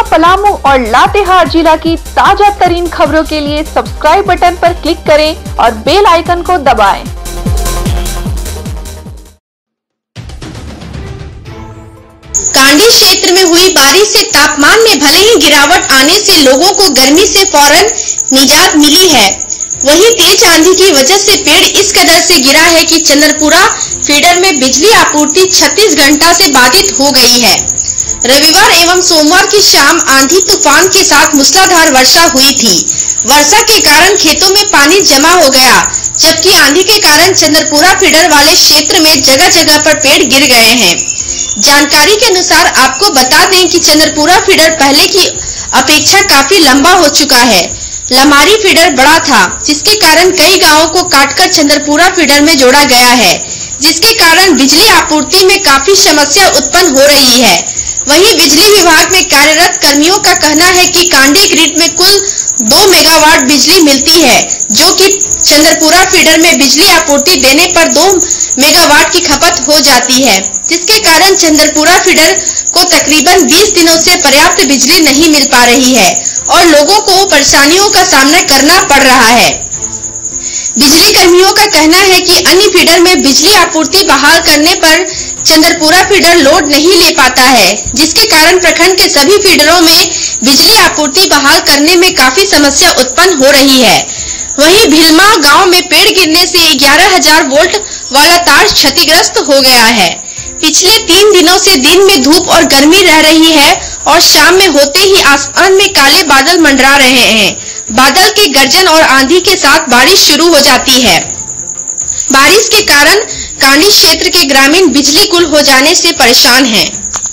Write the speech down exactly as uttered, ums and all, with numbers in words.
पलामू और लातेहार जिला की ताजा तरीन खबरों के लिए सब्सक्राइब बटन पर क्लिक करें और बेल आइकन को दबाएं। कांडी क्षेत्र में हुई बारिश से तापमान में भले ही गिरावट आने से लोगों को गर्मी से फौरन निजात मिली है, वहीं तेज आंधी की वजह से पेड़ इस कदर से गिरा है कि चंद्रपुरा फीडर में बिजली आपूर्ति छत्तीस घंटा से बाधित हो गई है। रविवार एवं सोमवार की शाम आंधी तूफान के साथ मूसलाधार वर्षा हुई थी। वर्षा के कारण खेतों में पानी जमा हो गया, जबकि आंधी के कारण चंद्रपुरा फीडर वाले क्षेत्र में जगह जगह पर पेड़ गिर गए हैं। जानकारी के अनुसार आपको बता दें कि चंद्रपुरा फीडर पहले की अपेक्षा काफी लंबा हो चुका है। लमारी फीडर बड़ा था, जिसके कारण कई गांवों को काटकर चंद्रपुरा फीडर में जोड़ा गया है, जिसके कारण बिजली आपूर्ति में काफी समस्या उत्पन्न हो रही है। वहीं बिजली विभाग में कार्यरत कर्मियों का कहना है कि कांडी ग्रिड में कुल दो मेगावाट बिजली मिलती है, जो कि चंद्रपुरा फीडर में बिजली आपूर्ति देने पर दो मेगावाट की खपत हो जाती है, जिसके कारण चंद्रपुरा फीडर को तकरीबन बीस दिनों से पर्याप्त बिजली नहीं मिल पा रही है और लोगों को परेशानियों का सामना करना पड़ रहा है। बिजली कर्मियों का कहना है कि अन्य फीडर में बिजली आपूर्ति बहाल करने पर चंद्रपुरा फीडर लोड नहीं ले पाता है, जिसके कारण प्रखंड के सभी फीडरों में बिजली आपूर्ति बहाल करने में काफी समस्या उत्पन्न हो रही है। वहीं भिलमा गांव में पेड़ गिरने से ग्यारह हजार वोल्ट वाला तार क्षतिग्रस्त हो गया है। पिछले तीन दिनों से दिन में धूप और गर्मी रह रही है और शाम में होते ही आसमान में काले बादल मंडरा रहे हैं। बादल के गर्जन और आंधी के साथ बारिश शुरू हो जाती है। बारिश के कारण कांडी क्षेत्र के ग्रामीण बिजली गुल हो जाने से परेशान हैं।